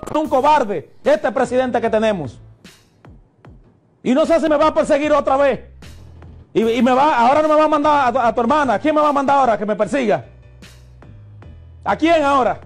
Un cobarde, este presidente que tenemos. Y no sé si me va a perseguir otra vez. Y ahora no me va a mandar a tu hermana. ¿A quién me va a mandar ahora que me persiga? ¿A quién ahora?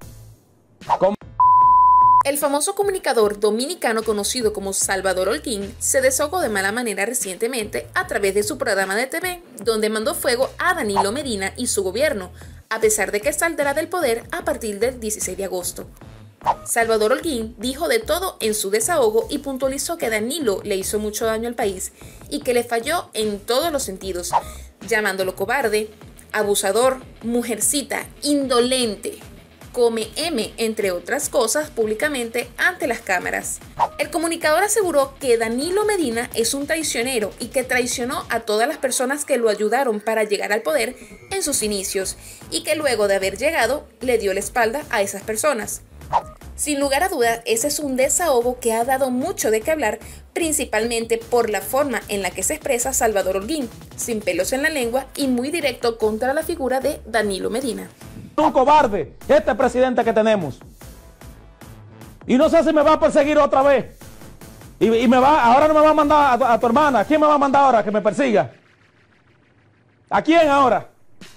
El famoso comunicador dominicano conocido como Salvador Holguín se desahogó de mala manera recientemente a través de su programa de TV, donde mandó fuego a Danilo Medina y su gobierno, a pesar de que saldrá del poder a partir del 16 de agosto. Salvador Holguín dijo de todo en su desahogo y puntualizó que Danilo le hizo mucho daño al país y que le falló en todos los sentidos, llamándolo cobarde, abusador, mujercita, indolente, come M, entre otras cosas, públicamente ante las cámaras. El comunicador aseguró que Danilo Medina es un traicionero y que traicionó a todas las personas que lo ayudaron para llegar al poder en sus inicios y que luego de haber llegado le dio la espalda a esas personas. Sin lugar a duda, ese es un desahogo que ha dado mucho de qué hablar, principalmente por la forma en la que se expresa Salvador Holguín, sin pelos en la lengua y muy directo contra la figura de Danilo Medina. Un cobarde, este presidente que tenemos. Y no sé si me va a perseguir otra vez. Ahora no me va a mandar a tu hermana. ¿A quién me va a mandar ahora que me persiga? ¿A quién ahora?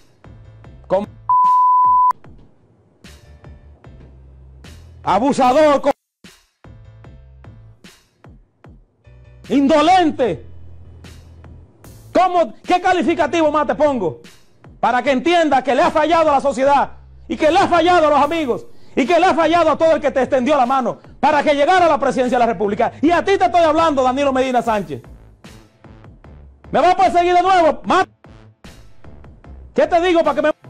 Abusador, indolente. ¿Qué calificativo más te pongo? Para que entiendas que le ha fallado a la sociedad y que le ha fallado a los amigos y que le ha fallado a todo el que te extendió la mano para que llegara a la presidencia de la República. Y a ti te estoy hablando, Danilo Medina Sánchez. ¿Me vas a perseguir de nuevo? ¿Qué te digo para que me...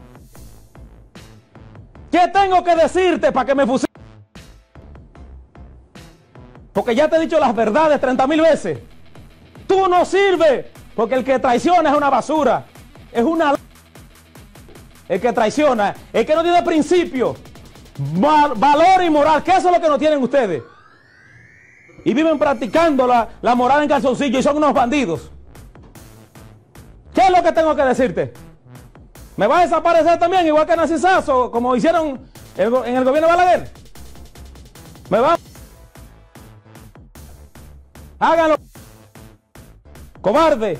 ¿Qué tengo que decirte para que me fusiles? Porque ya te he dicho las verdades 30.000 veces. Tú no sirves, porque el que traiciona es una basura. Es una... El que traiciona, el que no tiene principio, valor y moral, que eso es lo que no tienen ustedes. Y viven practicando la moral en calzoncillo y son unos bandidos. ¿Qué es lo que tengo que decirte? ¿Me va a desaparecer también, igual que Narcisazo, como hicieron en el gobierno de Balaguer? ¿Me va? Háganlo. Cobarde.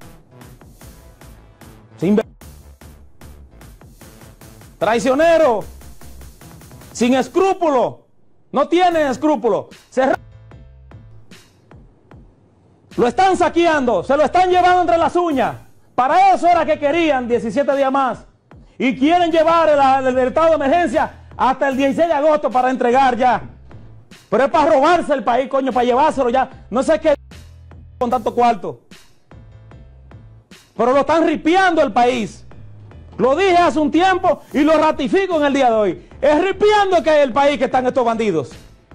Traicionero, sin escrúpulo, no tienen escrúpulo. Lo están saqueando, se lo están llevando entre las uñas. Para eso era que querían 17 días más. Y quieren llevar el estado de emergencia hasta el 16 de agosto para entregar ya. Pero es para robarse el país, coño, para llevárselo ya. No sé qué con tanto cuarto. Pero lo están ripiando el país. Lo dije hace un tiempo y lo ratifico en el día de hoy. Es ripiando que el país que están estos bandidos.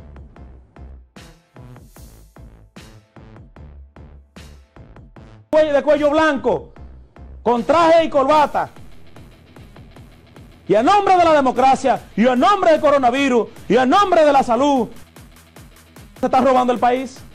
De cuello blanco, con traje y corbata. Y en nombre de la democracia, y en nombre del coronavirus, y en nombre de la salud, se está robando el país.